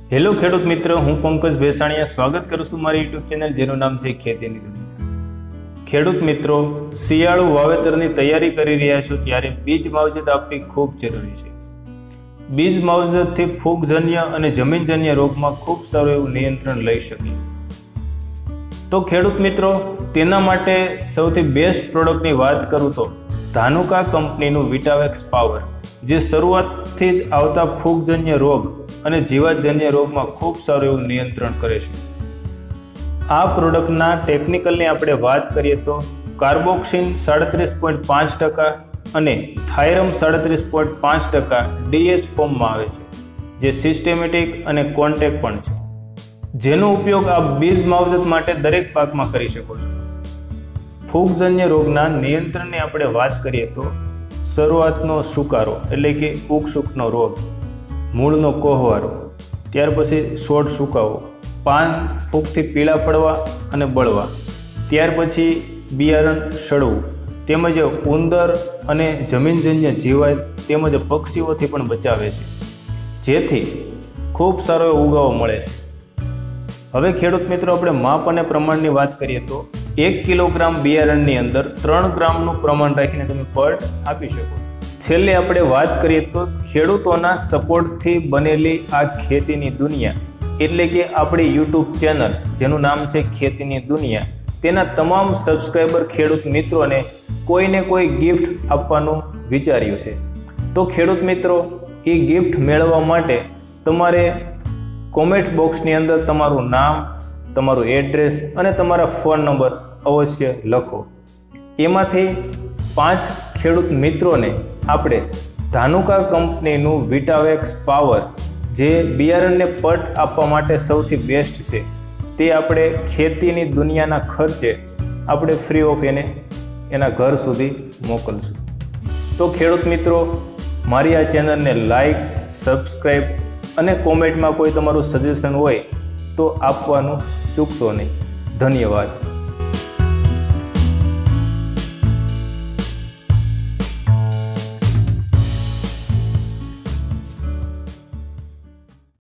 Hello ખેડૂત મિત્ર, હું પંકજ ભેસાણીયા સ્વાગત કરું છું મારી યુટ્યુબ ચેનલ જેનું નામ છે ખેતીની દુનિયા। ખેડૂત મિત્રો, શિયાળુ વાવેતરની તૈયારી કરી રહ્યા છો ત્યારે બીજ માવજત આપવી ખૂબ જરૂરી છે। બીજ માવજતથી ફૂગજન્ય અને જમીનજન્ય રોગમાં ખૂબ સારું એવું નિયંત્રણ લઈ શકીએ। તો ખેડૂત મિત્રો, તેના માટે સૌથી બેસ્ટ પ્રોડક્ટની વાત કરું તો ધાનુકા કંપનીનું વિટાવેક્સ પાવર, જે શરૂઆતથી જ આવતા ફૂગજન્ય રોગ અને જીવાતજન્ય રોગમાં ખૂબ સારું એવું નિયંત્રણ કરે છે। આ પ્રોડક્ટના ટેકનિકલની આપણે વાત કરીએ તો કાર્બોક્સિન 37.5% અને થાયરમ 37.5% ડીએસ ફોર્મમાં આવે છે, જે સિસ્ટેમેટિક અને કોન્ટેક્ટ પણ છે, જેનો ઉપયોગ આપ બીજ માવજત માટે દરેક પાકમાં કરી શકો છો। ફૂગજન્ય રોગના નિયંત્રણની આપણે વાત કરીએ તો શરૂઆતનો સુકારો એટલે કે ઉગસુકનો રોગ, મૂળનો કોહવારો, ત્યાર પછી છોડ સુકાવો, પાન ફૂગથી પીળા પડવા અને બળવા, ત્યાર પછી બિયારણ સડવું, તેમજ ઉંદર અને જમીનજન્ય જીવાત તેમજ પક્ષીઓથી પણ બચાવે છે, જેથી ખૂબ સારો એવો ઉગાવો મળે છે। હવે ખેડૂત મિત્રો, આપણે માપ અને પ્રમાણની વાત કરીએ તો 1 કિલોગ્રામ બિયારણની અંદર 3 ગ્રામનું પ્રમાણ રાખીને તમે પટ આપી શકો। છેલ્લે આપણે વાત કરીએ તો ખેડૂતોના સપોર્ટથી બનેલી આ ખેતીની દુનિયા એટલે કે આપણી યુટ્યુબ ચેનલ જેનું નામ છે ખેતીની દુનિયા, તેના તમામ સબસ્ક્રાઈબર ખેડૂત મિત્રોને કોઈને કોઈ ગિફ્ટ આપવાનું વિચાર્યું છે। તો ખેડૂત મિત્રો, એ ગિફ્ટ મેળવવા માટે તમારે કોમેન્ટ બોક્સની અંદર તમારું નામ, તમારું એડ્રેસ અને તમારા ફોન નંબર અવશ્ય લખો। એમાંથી 5 ખેડૂત મિત્રોને આપણે ધાનુકા કંપનીનું વિટાવેક્સ પાવર, જે બિયારણને પટ આપવા માટે સૌથી બેસ્ટ છે, તે આપણે ખેતીની દુનિયાના ખર્ચે આપણે ફ્રી ઓફ એના ઘર સુધી મોકલશું। તો ખેડૂત મિત્રો, મારી આ ચેનલને લાઈક, સબસ્ક્રાઈબ અને કોમેન્ટમાં કોઈ તમારું સજેશન હોય તો આપવાનું ચૂકશો નહીં। ધન્યવાદ।